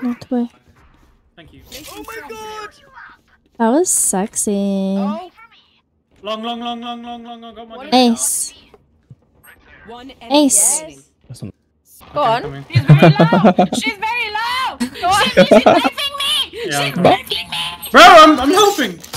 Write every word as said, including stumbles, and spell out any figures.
Walked away. Thank you. Oh my god! That was sexy. Oh. Long, long, long, long, long, long. I got my gun. Ace. One Ace. enemy Yes. remaining. Go Okay, on. coming. She's very low. She's very low. Go on. She's knifing me. Yeah, I'm She's coming. knifing me. Bro, I'm, I'm helping.